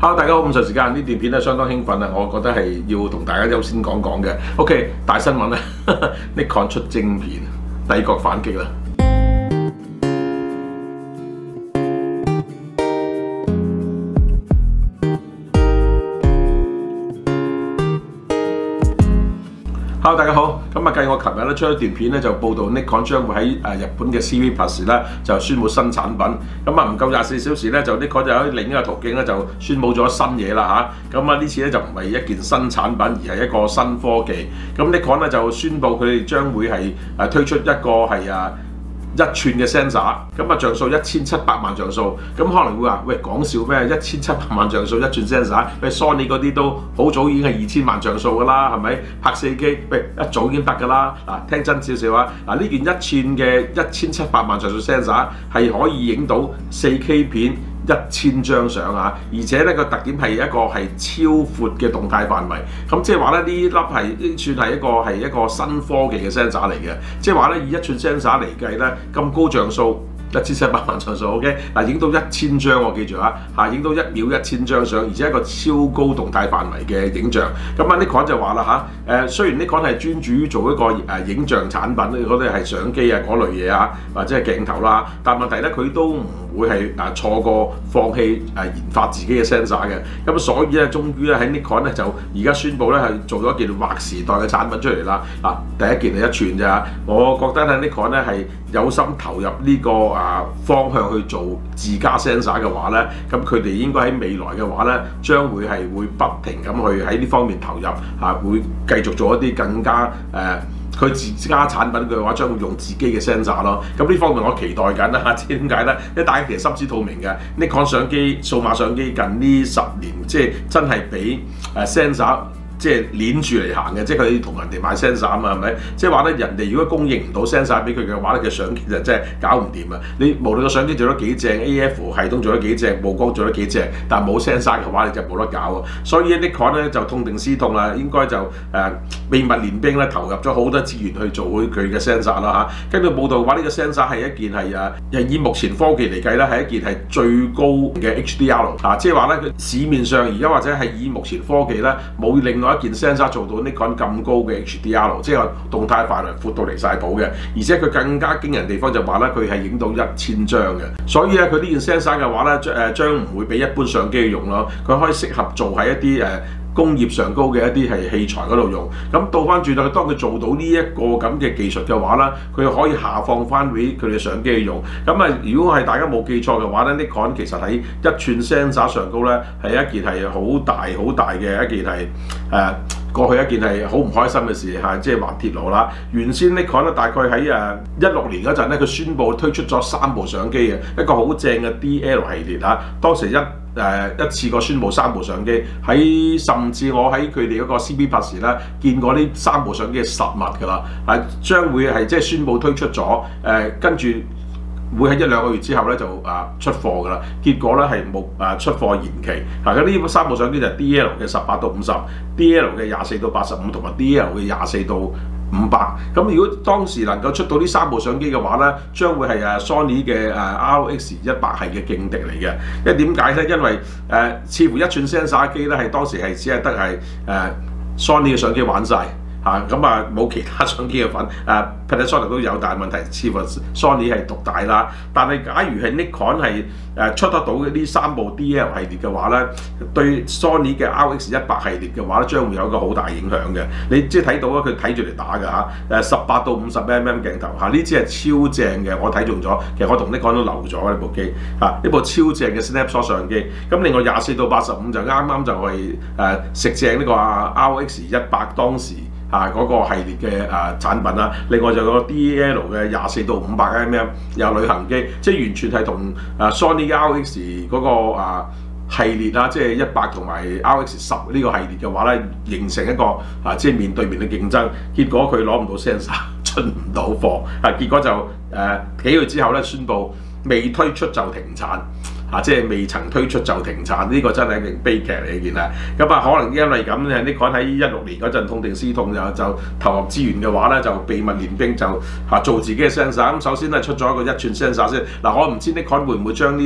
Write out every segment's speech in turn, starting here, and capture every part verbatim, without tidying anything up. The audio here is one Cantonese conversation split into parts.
Hello， 大家好，午睡時間呢段片咧相當興奮啊！我覺得係要同大家優先講講嘅。OK， 大新聞咧，Nikon 出晶片，帝國反擊啦！Hello， 大家好。咁啊，繼我琴日咧出一段片咧，就報道 Nikon 將會喺誒日本嘅 C V Plus 咧就宣布新產品。咁啊，唔夠廿四小時咧，就 Nikon 就喺另一個途徑咧就宣布咗新嘢啦嚇。咁啊，呢次咧就唔係一件新產品，而係一個新科技。咁 Nikon 咧就宣布佢哋將會係誒推出一個係啊一寸嘅 sensor， 咁啊像素一千七百萬像素，咁可能會話喂講笑咩？一千七百萬像素一寸 sensor， 喂 Sony 嗰啲都好早已經係二千萬像素噶啦，係咪？拍四 K 喂一早已經得噶啦。嗱，聽真少少啊，嗱呢件一寸嘅一千七百萬像素 sensor 係可以影到四 K 片一千張相啊，而且咧個特點係一個係超闊嘅動態範圍，咁即係話咧呢粒係呢算係一個係一個新科技嘅 sensor 嚟嘅，即係話咧以一寸 sensor 嚟計咧咁高像素。一千七百萬像素 ，OK， 嗱影到一千張，我記住啊，嚇影到一秒一千張相，而且一個超高動態範圍嘅影像。咁啊，Nikon就話啦嚇，誒雖然 Nikon係專注於做一個誒影像產品，嗰啲係相機啊嗰類嘢啊，或者係鏡頭啦，但問題咧佢都唔會係誒錯過放棄誒研發自己嘅 sensor 嘅。咁所以咧，終於咧喺 Nikon 咧就而家宣布咧係做咗一件劃時代嘅產品出嚟啦。嗱，第一件係一寸咋，我覺得咧 Nikon 咧係有心投入呢個啊方向去做自家 sensor 嘅話咧，咁佢哋應該喺未來嘅話咧，將會係會不停咁去喺呢方面投入嚇，會繼續做一啲更加誒佢、呃、自家產品嘅話，將會用自己嘅 sensor 咯。咁呢方面我期待緊啦，知點解咧？因為大家其實心知肚明嘅 ，Nikon 相機、數碼相機近呢十年即係真係俾誒 sensor。即係鏈住嚟行嘅，即係佢同人哋買 sensor 啊嘛，係咪？即係話咧，人哋如果供應唔到 sensor 俾佢嘅話咧，嘅相機就真係搞唔掂啊！你無論個相機做得幾正 ，A F 系統做得幾正，曝光做得幾正，但係冇 sensor 嘅話，你就冇得搞啊！所以 Nikon 咧就痛定思痛啦，應該就誒、呃、秘密練兵咧，投入咗好多資源去做佢嘅 sensor 啦嚇。根據報道嘅話，呢、這個 sensor 係一件係誒以目前科技嚟計咧，係一件係最高嘅 H D R 啊！即係話咧，市面上而家或者係以目前科技咧，冇另外一件 sensor 做到 Nikon 咁高嘅 H D R， 即係動態範圍闊到離晒譜嘅，而且佢更加驚人地方就話咧，佢係影到一千張嘅，所以咧佢呢件 sensor 嘅話咧，誒將唔會俾一般相機用咯，佢可以適合做喺一啲誒工業上高嘅一啲係器材嗰度用。咁倒翻轉頭，當佢做到呢一個咁嘅技術嘅話咧，佢可以下放翻俾佢哋相機用。咁啊，如果係大家冇記錯嘅話咧 ，Nikon 其實喺一寸 sensor 上高咧係一件係好大好大嘅一件係誒。呃過去一件係好唔開心嘅事嚇，即係滑鐵盧啦。原先 Nikon 咧大概喺誒一六年嗰陣咧，佢宣布推出咗三部相機嘅一個好正嘅 D L 系列嚇。當時一誒、呃、一次過宣布三部相機，喺甚至我喺佢哋嗰個 C V Plus 咧見過呢三部相機嘅實物㗎啦，係將會係即係宣布推出咗誒，跟住會喺一兩個月之後咧就啊出貨㗎啦，結果咧係冇啊出貨延期。嗱，咁呢三部相機就係 D L 嘅十八到五十、D L 嘅廿四到八十五同埋 D L 嘅廿四到五百。咁如果當時能夠出到呢三部相機嘅話咧，將會係誒 Sony 嘅誒 R X 一百系嘅勁敵嚟嘅。因為點解咧？因為誒、呃、似乎一寸 sensor 機咧係當時係只係得係誒 Sony 嘅相機玩晒。嚇咁啊冇其他相機嘅份，誒 Panasonic 都有，但係問題似乎 Sony 係獨大啦。但係假如係 Nikon 係誒出得到嘅呢三部 D L 系列嘅話咧，對 Sony 嘅 R X 一百系列嘅話咧，將會有一個好大影響嘅。你即係睇到啊，佢睇住嚟打㗎嚇，誒十八到五十 mm 鏡頭嚇，呢支係超正嘅，我睇中咗。其實我同 Nikon 都留咗呢部機嚇，呢部超正嘅 Snapshot 相機。咁另外廿四到八十五就啱啱就係誒食正呢個 R X 一百當時。啊嗰、那個系列嘅啊產品啦，另外就有個 D L 嘅廿四到五百 mm 有旅行機，即係完全係同啊 Sony R X 嗰個啊系列啦，即係一百同埋 R X 十呢個系列嘅話咧，形成一個啊即係面對面嘅競爭，結果佢攞唔到 sensor， 出唔到貨，啊結果就誒、啊、幾個月之後咧宣布未推出就停產。啊！即係未曾推出就停產，呢、這個真係一件悲劇嚟嘅件啊！咁啊，可能因為咁咧，Nikon喺一六年嗰陣痛定思痛，就就投入資源嘅話咧，就秘密練兵就嚇做自己嘅 sensor。咁首先咧出咗一個一寸 sensor 先。嗱，我唔知 Nikon 會唔會將呢？呢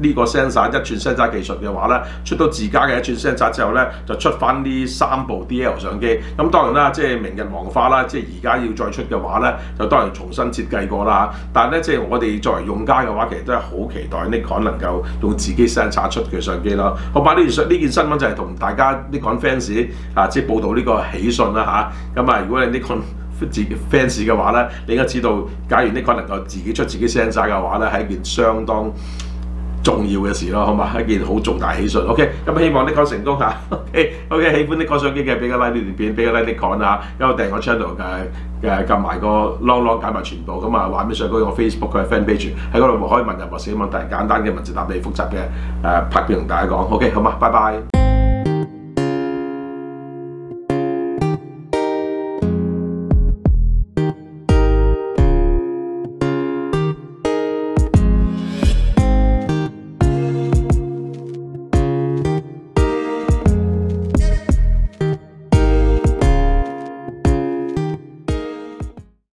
呢個 sensor 一寸 sensor 技術嘅話咧，出到自家嘅一寸 sensor 之後咧，就出翻呢三部 D L 相機。咁當然啦，即係明日黃花啦，即係而家要再出嘅話咧，就當然重新設計過啦。但係咧，即係我哋作為用家嘅話，其實都係好期待 Nikon 能夠用自己 sensor 出嘅相機咯。好吧，呢件呢件新聞就係同大家 Nikon fans 啊，即係報道呢個喜訊啦嚇。咁啊，如果你 Nikon 自己 fans 嘅話咧，你應該知道，假如 Nikon 能夠自己出自己 sensor 嘅話咧，係一件相當重要嘅事咯，好嘛？一件好重大喜訊。OK， 咁希望 Nikon 成功嚇。OK，OK， 喜歡 Nikon 相機嘅俾個 like 呢段片，俾個 like Nikon 啊，因為訂我 channel 嘅嘅撳埋個 long long 解埋全部咁啊，話俾上嗰個 Facebook 嘅 fan page 喺嗰度可以問任何小問題，簡單嘅文字答你複雜嘅誒拍片同大家講。OK， 好嘛，拜拜。